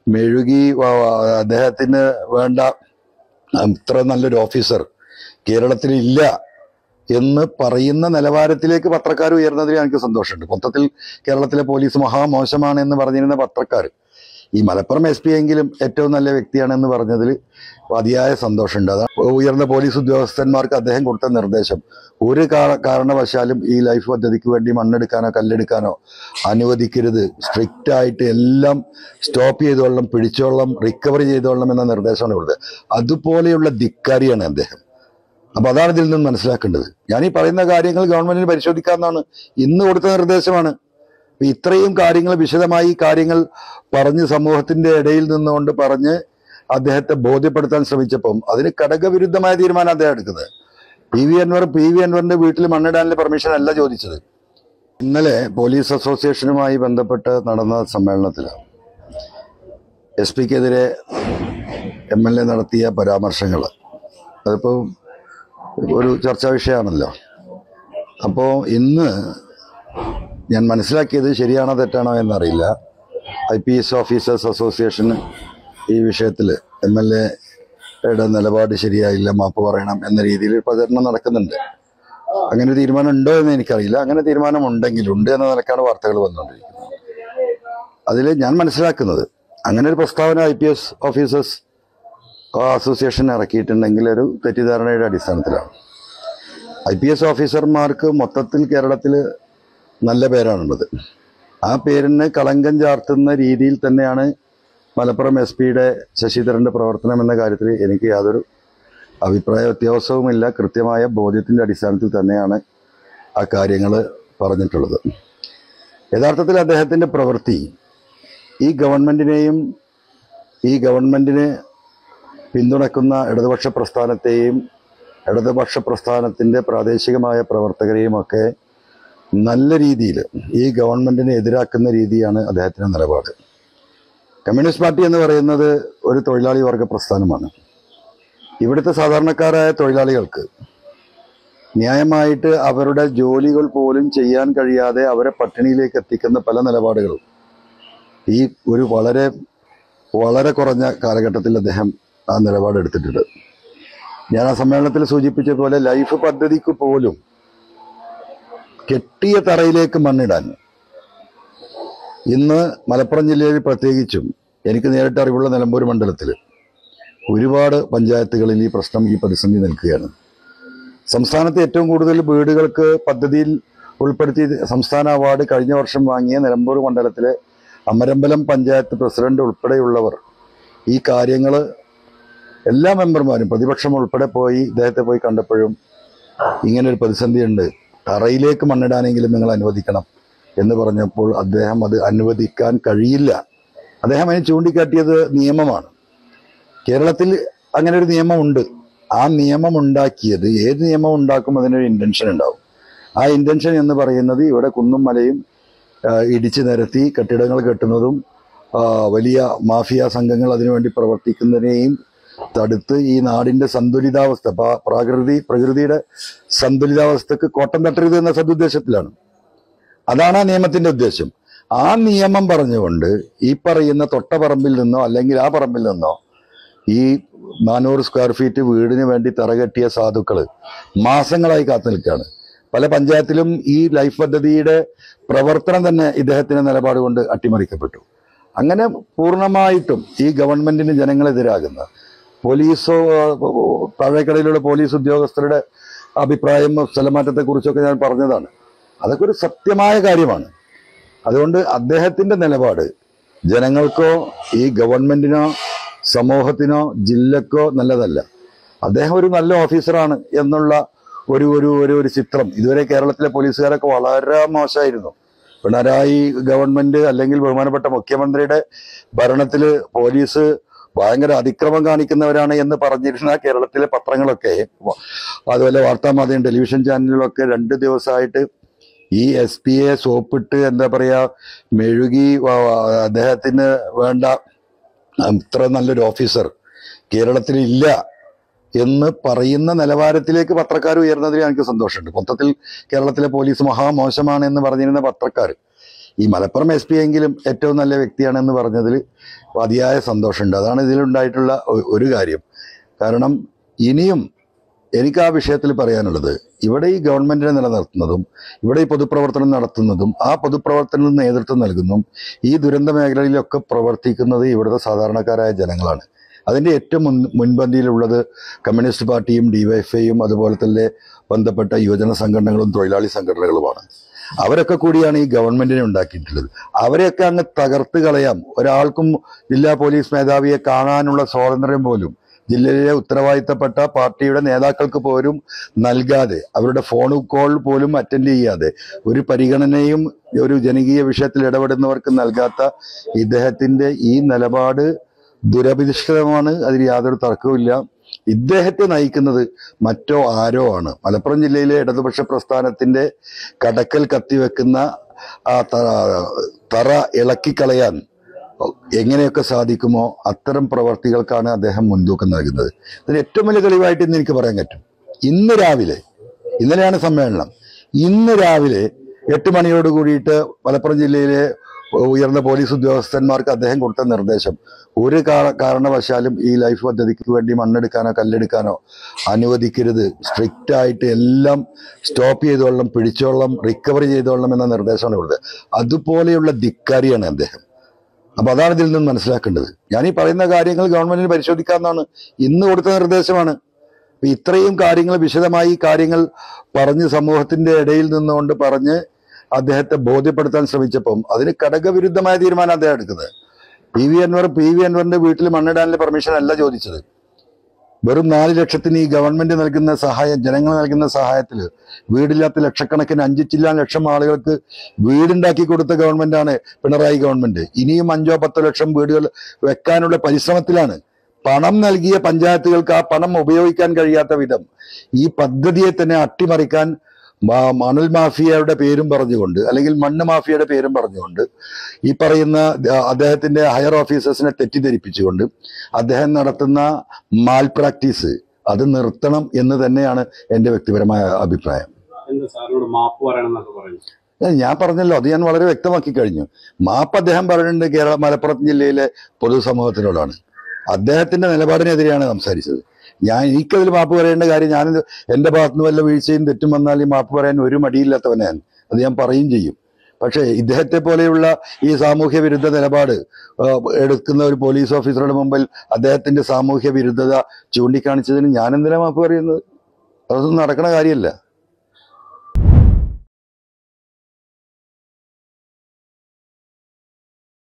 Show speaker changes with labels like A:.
A: മെഴുകി അദ്ദേഹത്തിന് വേണ്ട ഇത്ര നല്ലൊരു ഓഫീസർ കേരളത്തിൽ ഇല്ല എന്ന് പറയുന്ന നിലവാരത്തിലേക്ക് പത്രക്കാർ ഉയർന്നതിൽ എനിക്ക് സന്തോഷമുണ്ട്. മൊത്തത്തിൽ കേരളത്തിലെ പോലീസ് മഹാമോശമാണ് എന്ന് പറഞ്ഞിരുന്ന പത്രക്കാർ ഈ മലപ്പുറം SP എങ്കിലും ഏറ്റവും നല്ല വ്യക്തിയാണെന്ന് പറഞ്ഞതിൽ അതിയായ സന്തോഷമുണ്ട്. അത് ഉയർന്ന പോലീസ് ഉദ്യോഗസ്ഥന്മാർക്ക് അദ്ദേഹം കൊടുത്ത നിർദ്ദേശം ഒരു കാരണവശാലും ഈ ലൈഫ് പദ്ധതിക്ക് വേണ്ടി മണ്ണെടുക്കാനോ കല്ലെടുക്കാനോ അനുവദിക്കരുത്, സ്ട്രിക്റ്റ് ആയിട്ട് എല്ലാം സ്റ്റോപ്പ് ചെയ്തോളണം, പിടിച്ചോളണം, റിക്കവറി ചെയ്തോളണം എന്ന നിർദ്ദേശമാണ് കൊടുത്തത്. അതുപോലെയുള്ള ധിക്കാരിയാണ് അദ്ദേഹം. അപ്പൊ അതാണ് ഇതിൽ നിന്ന് മനസ്സിലാക്കേണ്ടത്. ഞാൻ ഈ പറയുന്ന കാര്യങ്ങൾ ഗവൺമെന്റിന് പരിശോധിക്കാവുന്നതാണ്. ഇന്ന് കൊടുത്ത നിർദ്ദേശമാണ്. ഇത്രയും കാര്യങ്ങൾ വിശദമായി കാര്യങ്ങൾ പറഞ്ഞ് സമൂഹത്തിന്റെ ഇടയിൽ നിന്നുകൊണ്ട് പറഞ്ഞ് അദ്ദേഹത്തെ ബോധ്യപ്പെടുത്താൻ ശ്രമിച്ചപ്പം അതിന് ഘടകവിരുദ്ധമായ തീരുമാനം അദ്ദേഹം എടുക്കുന്നത്. പി വി അൻവറിന്റെ വീട്ടിൽ മണ്ണിടാനുള്ള പെർമിഷൻ അല്ല ചോദിച്ചത്. ഇന്നലെ പോലീസ് അസോസിയേഷനുമായി ബന്ധപ്പെട്ട് നടന്ന സമ്മേളനത്തിൽ SP-ക്കെതിരെ MLA നടത്തിയ പരാമർശങ്ങൾ അതിപ്പോ ഒരു ചർച്ചാ വിഷയമാണല്ലോ. അപ്പോ ഇന്ന് ഞാൻ മനസ്സിലാക്കിയത് ശരിയാണോ തെറ്റാണോ എന്നറിയില്ല. IPS ഓഫീസേഴ്സ് അസോസിയേഷൻ ഈ വിഷയത്തിൽ MLA-യുടെ നിലപാട് ശരിയായില്ല, മാപ്പ് പറയണം എന്ന രീതിയിൽ പ്രചരണം നടക്കുന്നുണ്ട്. അങ്ങനെ ഒരു തീരുമാനം ഉണ്ടോ എന്ന് എനിക്കറിയില്ല. അങ്ങനെ തീരുമാനം ഉണ്ടെങ്കിലുണ്ട് എന്ന നിലക്കാണ് വാർത്തകൾ വന്നുകൊണ്ടിരിക്കുന്നത്. അതിൽ ഞാൻ മനസ്സിലാക്കുന്നത് അങ്ങനെ ഒരു പ്രസ്താവന IPS ഓഫീസേഴ്സ് അസോസിയേഷൻ ഇറക്കിയിട്ടുണ്ടെങ്കിൽ ഒരു തെറ്റിദ്ധാരണയുടെ അടിസ്ഥാനത്തിലാണ്. IPS ഓഫീസർമാർക്ക് മൊത്തത്തിൽ കേരളത്തിൽ നല്ല പേരാണുള്ളത്. ആ പേരിന് കളങ്കം ചാർത്തുന്ന രീതിയിൽ തന്നെയാണ് മലപ്പുറം SP-യുടെ ശശിധരന്റെ പ്രവർത്തനം എന്ന കാര്യത്തിൽ എനിക്ക് യാതൊരു അഭിപ്രായ വ്യത്യാസവുമില്ല. കൃത്യമായ ബോധ്യത്തിന്റെ അടിസ്ഥാനത്തിൽ തന്നെയാണ് ആ കാര്യങ്ങൾ പറഞ്ഞിട്ടുള്ളത്. യഥാർത്ഥത്തിൽ അദ്ദേഹത്തിന്റെ പ്രവൃത്തി ഈ ഗവൺമെന്റിനെയും ഈ ഗവൺമെന്റിനെ പിന്തുണക്കുന്ന ഇടതുപക്ഷ പ്രസ്ഥാനത്തെയും ഇടതുപക്ഷ പ്രസ്ഥാനത്തിന്റെ പ്രാദേശികമായ പ്രവർത്തകരെയും ഒക്കെ നല്ല രീതിയിൽ ഈ ഗവൺമെന്റിനെ എതിരാക്കുന്ന രീതിയാണ് അദ്ദേഹത്തിന്റെ നിലപാട്. കമ്മ്യൂണിസ്റ്റ് പാർട്ടി എന്ന് പറയുന്നത് ഒരു തൊഴിലാളി വർഗ പ്രസ്ഥാനമാണ്. ഇവിടുത്തെ സാധാരണക്കാരായ തൊഴിലാളികൾക്ക് ന്യായമായിട്ട് അവരുടെ ജോലികൾ പോലും ചെയ്യാൻ കഴിയാതെ അവരെ പട്ടിണിയിലേക്ക് എത്തിക്കുന്ന പല നിലപാടുകളും ഈ ഒരു വളരെ വളരെ കുറഞ്ഞ കാലഘട്ടത്തിൽ അദ്ദേഹം ആ നിലപാടെടുത്തിട്ടുണ്ട്. ഞാൻ ആ സമ്മേളനത്തിൽ സൂചിപ്പിച്ച പോലെ ലൈഫ് പദ്ധതിക്ക് പോലും കെട്ടിയ തറയിലേക്ക് മണ്ണിടാൻ ഇന്ന് മലപ്പുറം ജില്ലയിൽ പ്രത്യേകിച്ചും എനിക്ക് നേരിട്ട് അറിവുള്ള നിലമ്പൂർ മണ്ഡലത്തിൽ ഒരുപാട് പഞ്ചായത്തുകളിൽ ഈ പ്രശ്നം, ഈ പ്രതിസന്ധി നിൽക്കുകയാണ്. സംസ്ഥാനത്ത് ഏറ്റവും കൂടുതൽ വീടുകൾക്ക് പദ്ധതിയിൽ ഉൾപ്പെടുത്തി സംസ്ഥാന അവാർഡ് കഴിഞ്ഞ വർഷം വാങ്ങിയ നിലമ്പൂർ മണ്ഡലത്തിലെ അമരമ്പലം പഞ്ചായത്ത് പ്രസിഡന്റ് ഉൾപ്പെടെയുള്ളവർ ഈ കാര്യങ്ങൾ എല്ലാ മെമ്പർമാരും പ്രതിപക്ഷം ഉൾപ്പെടെ പോയി ഇദ്ദേഹത്തെ പോയി കണ്ടപ്പോഴും ഇങ്ങനൊരു പ്രതിസന്ധിയുണ്ട്, തറയിലേക്ക് മണ്ണിടാനെങ്കിലും നിങ്ങൾ അനുവദിക്കണം എന്ന് പറഞ്ഞപ്പോൾ അദ്ദേഹം അത് അനുവദിക്കാൻ കഴിയില്ല. അദ്ദേഹം അതിന് ചൂണ്ടിക്കാട്ടിയത് നിയമമാണ്. കേരളത്തിൽ അങ്ങനെ ഒരു നിയമമുണ്ട്. ആ നിയമം ഉണ്ടാക്കിയത്, ഏത് നിയമം ഉണ്ടാക്കും അതിനൊരു ഇന്റൻഷൻ ഉണ്ടാവും. ആ ഇന്റൻഷൻ എന്ന് പറയുന്നത് ഇവിടെ കുന്നും മലയും ഇടിച്ചു നിരത്തി കെട്ടിടങ്ങൾ കെട്ടുന്നതും വലിയ മാഫിയ സംഘങ്ങൾ അതിനുവേണ്ടി പ്രവർത്തിക്കുന്നതിനെയും തടുത്ത് ഈ നാടിന്റെ സന്തുലിതാവസ്ഥ, പ്രകൃതിയുടെ സന്തുലിതാവസ്ഥക്ക് കോട്ടം തട്ടരുത് എന്ന സദുദ്ദേശത്തിലാണ്. അതാണ് ആ നിയമത്തിന്റെ ഉദ്ദേശം. ആ നിയമം പറഞ്ഞുകൊണ്ട് ഈ പറയുന്ന തൊട്ടപ്പറമ്പിൽ നിന്നോ അല്ലെങ്കിൽ ആ പറമ്പിൽ നിന്നോ ഈ 400 സ്ക്വയർ ഫീറ്റ് വീടിന് വേണ്ടി തറകെട്ടിയ സാധുക്കള് മാസങ്ങളായി കാത്തു നിൽക്കുകയാണ്. പല പഞ്ചായത്തിലും ഈ ലൈഫ് പദ്ധതിയുടെ പ്രവർത്തനം തന്നെ ഇദ്ദേഹത്തിന്റെ നിലപാട് കൊണ്ട് അട്ടിമറിക്കപ്പെട്ടു. അങ്ങനെ പൂർണ്ണമായിട്ടും ഈ ഗവൺമെന്റിന് ജനങ്ങളെതിരാകുന്ന പോലീസോ താഴേക്കടയിലുള്ള പോലീസ് ഉദ്യോഗസ്ഥരുടെ അഭിപ്രായം സ്ഥലമാറ്റത്തെ കുറിച്ചൊക്കെ ഞാൻ പറഞ്ഞതാണ്. അതൊക്കെ ഒരു സത്യമായ കാര്യമാണ്. അതുകൊണ്ട് അദ്ദേഹത്തിന്റെ നിലപാട് ജനങ്ങൾക്കോ ഈ ഗവൺമെന്റിനോ സമൂഹത്തിനോ ജില്ലക്കോ നല്ലതല്ല. അദ്ദേഹം ഒരു നല്ല ഓഫീസറാണ് എന്നുള്ള ഒരു ഒരു ഒരു ചിത്രം ഇതുവരെ കേരളത്തിലെ പോലീസുകാരൊക്കെ വളരെ മോശമായിരുന്നു. പിണറായി ഗവൺമെന്റ് അല്ലെങ്കിൽ ബഹുമാനപ്പെട്ട മുഖ്യമന്ത്രിയുടെ ഭരണത്തിൽ പോലീസ് ഭയങ്കര അതിക്രമം കാണിക്കുന്നവരാണ് എന്ന് പറഞ്ഞിരുന്ന കേരളത്തിലെ പത്രങ്ങളൊക്കെ, അതുപോലെ വാർത്താമാധ്യമം ടെലിവിഷൻ ചാനലുകളൊക്കെ 2 ദിവസമായിട്ട് ഈ SP-യെ സോപ്പിട്ട് എന്താ പറയാ മെഴുകി അദ്ദേഹത്തിന് വേണ്ട ഇത്ര നല്ലൊരു ഓഫീസർ കേരളത്തിൽ ഇല്ല എന്ന് പറയുന്ന നിലവാരത്തിലേക്ക് പത്രക്കാർ ഉയർന്നതിൽ എനിക്ക് സന്തോഷമുണ്ട്. മൊത്തത്തിൽ കേരളത്തിലെ പോലീസ് മഹാമോശമാണ് എന്ന് പറഞ്ഞിരുന്ന പത്രക്കാർ ഈ മലപ്പുറം SP എങ്കിലും ഏറ്റവും നല്ല വ്യക്തിയാണെന്ന് പറഞ്ഞതിൽ അതിയായ സന്തോഷമുണ്ട്. അതാണ് ഇതിലുണ്ടായിട്ടുള്ള ഒരു കാര്യം. കാരണം ഇനിയും എനിക്ക് ആ വിഷയത്തിൽ പറയാനുള്ളത്, ഇവിടെ ഈ ഗവൺമെന്റിനെ നിലനിർത്തുന്നതും ഇവിടെ ഈ പൊതുപ്രവർത്തനം നടത്തുന്നതും ആ പൊതുപ്രവർത്തനത്തിന് നേതൃത്വം നൽകുന്നതും ഈ ദുരന്ത മേഖലയിലൊക്കെ പ്രവർത്തിക്കുന്നത് ഇവിടുത്തെ സാധാരണക്കാരായ ജനങ്ങളാണ്. അതിൻ്റെ ഏറ്റവും മുൻപന്തിയിലുള്ളത് കമ്മ്യൂണിസ്റ്റ് പാർട്ടിയും DYFIയും അതുപോലെ തന്നെ ബന്ധപ്പെട്ട യുവജന സംഘടനകളും തൊഴിലാളി സംഘടനകളുമാണ്. അവരൊക്കെ കൂടിയാണ് ഈ ഗവൺമെന്റിനെ ഉണ്ടാക്കിയിട്ടുള്ളത്. അവരെയൊക്കെ അങ്ങ് തകർത്ത് കളയാം. ഒരാൾക്കും ജില്ലാ പോലീസ് മേധാവിയെ കാണാനുള്ള സ്വാതന്ത്ര്യം പോലും ജില്ലയിലെ ഉത്തരവാദിത്തപ്പെട്ട പാർട്ടിയുടെ നേതാക്കൾക്ക് പോലും നൽകാതെ, അവരുടെ ഫോൺ കോൾ പോലും അറ്റൻഡ് ചെയ്യാതെ, ഒരു പരിഗണനയും ഒരു ജനകീയ വിഷയത്തിൽ ഇടപെടുന്നവർക്ക് നൽകാത്ത ഇദ്ദേഹത്തിന്റെ ഈ നിലപാട് ദുരഭിധിഷ്ഠിതമാണ്. അതിൽ യാതൊരു തർക്കവുമില്ല. ഇദ്ദേഹത്തെ നയിക്കുന്നത് മറ്റോ ആരോ ആണ്. മലപ്പുറം ജില്ലയിലെ ഇടതുപക്ഷ പ്രസ്ഥാനത്തിന്റെ കടക്കൽ കത്തിവെക്കുന്ന ആ തറ ഇളക്കിക്കളയാൻ എങ്ങനെയൊക്കെ സാധിക്കുമോ അത്തരം പ്രവർത്തികൾക്കാണ് അദ്ദേഹം മുൻതൂക്കം നൽകുന്നത്. ഇതിന് ഏറ്റവും വലിയ തെളിവായിട്ട് ഇന്ന് എനിക്ക് പറയാൻ പറ്റും. ഇന്ന് രാവിലെ, ഇന്നലെയാണ് സമ്മേളനം, ഇന്ന് രാവിലെ 8 മണിയോട് കൂടിയിട്ട് മലപ്പുറം ജില്ലയിലെ ഉയർന്ന പോലീസ് ഉദ്യോഗസ്ഥന്മാർക്ക് അദ്ദേഹം കൊടുത്ത നിർദ്ദേശം, ഒരു കാരണവശാലും ഈ ലൈഫ് പദ്ധതിക്ക് വേണ്ടി മണ്ണെടുക്കാനോ കല്ലെടുക്കാനോ അനുവദിക്കരുത്, സ്ട്രിക്റ്റ് ആയിട്ട് എല്ലാം സ്റ്റോപ്പ് ചെയ്തോളണം, പിടിച്ചോളണം, റിക്കവറി ചെയ്തോളണം എന്ന നിർദ്ദേശമാണ് കൊടുത്തത്. അതുപോലെയുള്ള ധിക്കാരിയാണ് അദ്ദേഹം. അപ്പൊ അതാണ് ഇതിൽ നിന്ന് മനസ്സിലാക്കേണ്ടത്. ഞാൻ ഈ പറയുന്ന കാര്യങ്ങൾ ഗവൺമെന്റിന് പരിശോധിക്കാവുന്നതാണ്. ഇന്ന് കൊടുത്ത നിർദ്ദേശമാണ്. ഇത്രയും കാര്യങ്ങൾ വിശദമായി കാര്യങ്ങൾ പറഞ്ഞ് സമൂഹത്തിന്റെ ഇടയിൽ നിന്നുകൊണ്ട് പറഞ്ഞ് അദ്ദേഹത്തെ ബോധ്യപ്പെടുത്താൻ ശ്രമിച്ചപ്പം അതിന് ഘടകവിരുദ്ധമായ തീരുമാനം അദ്ദേഹം എടുക്കുന്നത്. PV അൻവറിന്റെ വീട്ടിൽ മണ്ണിടാനുള്ള പെർമിഷൻ അല്ല ചോദിച്ചത്. വെറും 4 ലക്ഷത്തിന് ഈ ഗവൺമെന്റ് നൽകുന്ന സഹായം, ജനങ്ങൾ നൽകുന്ന സഹായത്തിൽ വീടില്ലാത്ത ലക്ഷക്കണക്കിന് 5 ലക്ഷം ആളുകൾക്ക് വീടുണ്ടാക്കി കൊടുത്ത ഗവൺമെന്റാണ് പിണറായി ഗവൺമെന്റ്. ഇനിയും 5-10 ലക്ഷം വീടുകൾ വെക്കാനുള്ള പരിശ്രമത്തിലാണ്. പണം നൽകിയ പഞ്ചായത്തുകൾക്ക് ആ പണം ഉപയോഗിക്കാൻ കഴിയാത്ത വിധം ഈ പദ്ധതിയെ തന്നെ അട്ടിമറിക്കാൻ മണൽ മാഫിയയുടെ പേരും പറഞ്ഞുകൊണ്ട്, അല്ലെങ്കിൽ മണ്ണ് മാഫിയയുടെ പേരും പറഞ്ഞുകൊണ്ട്, ഈ പറയുന്ന അദ്ദേഹത്തിന്റെ ഹയർ ഓഫീസേഴ്സിനെ തെറ്റിദ്ധരിപ്പിച്ചുകൊണ്ട് അദ്ദേഹം നടത്തുന്ന മാൽ പ്രാക്ടീസ് അത് നിർത്തണം എന്ന് തന്നെയാണ് എൻ്റെ വ്യക്തിപരമായ അഭിപ്രായം. ഞാൻ പറഞ്ഞല്ലോ, അത് ഞാൻ വളരെ വ്യക്തമാക്കി കഴിഞ്ഞു. മാപ്പ് അദ്ദേഹം പറയുന്നുണ്ട് മലപ്പുറം ജില്ലയിലെ പൊതുസമൂഹത്തിനോടാണ്. അദ്ദേഹത്തിന്റെ നിലപാടിനെതിരെയാണ് സംസാരിച്ചത്. എനിക്കതിൽ മാപ്പ് പറയേണ്ട കാര്യം, ഞാൻ എൻ്റെ ഭാഗത്തുനിന്ന് വല്ല വീഴ്ചയും തെറ്റും വന്നാൽ ഈ മാപ്പ് പറയാൻ ഒരു മടിയില്ലാത്തവനാണ്. അത് ഞാൻ പറയും ചെയ്യും. പക്ഷേ ഇദ്ദേഹത്തെ പോലെയുള്ള ഈ സാമൂഹ്യ വിരുദ്ധ നിലപാട് എടുക്കുന്ന ഒരു പോലീസ് ഓഫീസറുടെ മുമ്പിൽ അദ്ദേഹത്തിന്റെ സാമൂഹ്യ വിരുദ്ധത ചൂണ്ടിക്കാണിച്ചതിന് ഞാൻ എന്തിനാ മാപ്പ് പറയുന്നത്? അതൊന്നും നടക്കണ കാര്യമല്ല.